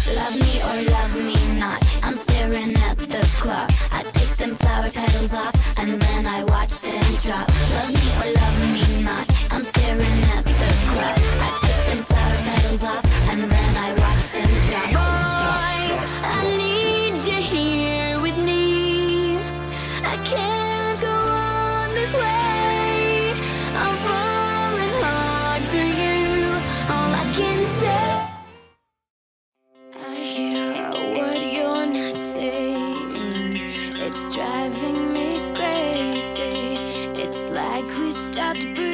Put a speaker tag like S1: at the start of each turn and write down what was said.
S1: Love me or love me not, I'm staring at the clock. I pick them flower petals off, and then I watch them drop. Love me or love me not, I'm staring at the clock. I pick them flower petals off, and then I watch them drop. Boy, I need you here with me. I can't go on this way. I'm falling hard for you, all I can say. I hear what you're not saying, it's driving me crazy. It's like we stopped breathing.